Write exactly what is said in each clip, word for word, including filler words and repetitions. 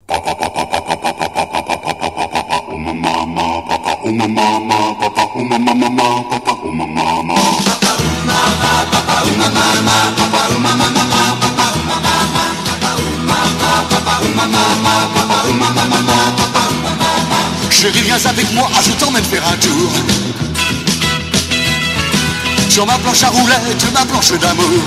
Chérie, viens avec moi, je t'emmène faire un tour sur ma planche à roulettes, ma planche d'amour.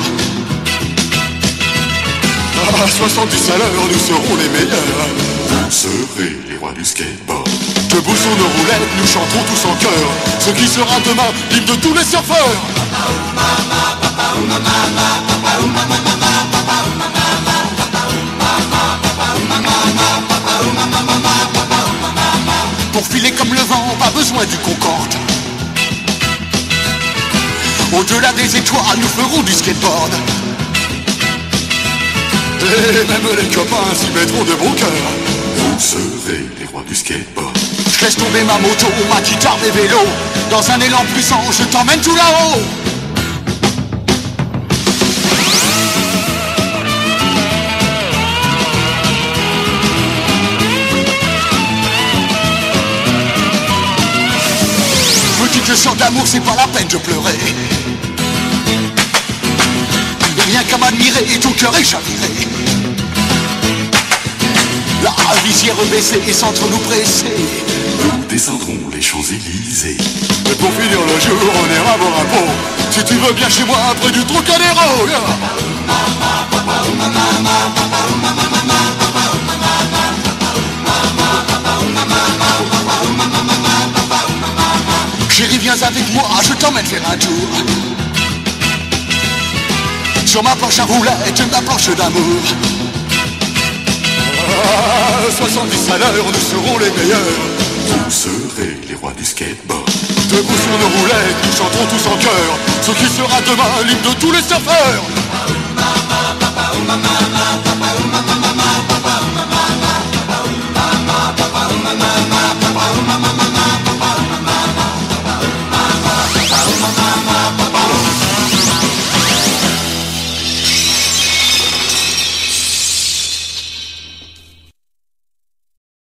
À soixante-dix à l'heure, nous serons les meilleurs. Vous serez les rois du skateboard. Debout sur nos roulettes, nous chanterons tous en chœur ce qui sera demain l'hymne de tous les surfeurs. Pour filer comme le vent, pas besoin du Concorde. Au-delà des étoiles, nous ferons du skateboard. Et même les copains s'y mettront de bon cœur. Vous serez les rois du skateboard. Je laisse tomber ma moto, ma guitare, mes vélos. Dans un élan puissant, je t'emmène tout là-haut. Petite leçon d'amour, c'est pas la peine de pleurer. Rien qu'à m'admirer, ton cœur est chaviré. La visière baissée et sans trop nous presser, nous descendrons les Champs-Élysées. Et pour finir le jour, on ira boire un pot. Si tu veux bien chez moi, près du Trocadéro. Chérie, viens avec moi, je t'emmène faire un tour sur ma planche à roulettes, ma planche d'amour. Ah, soixante-dix à l'heure, nous serons les meilleurs. Vous serez les rois du skateboard. Debout sur nos roulettes, nous chanterons tous en chœur ce qui sera demain l'hymne de tous les surfeurs.